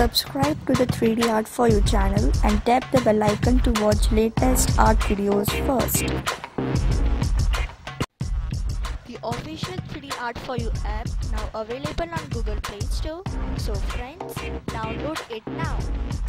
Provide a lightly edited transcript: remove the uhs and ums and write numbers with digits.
Subscribe to the 3D Art For You channel and tap the bell icon to watch latest art videos first. The official 3D Art For You app now available on Google Play Store. So friends, download it now.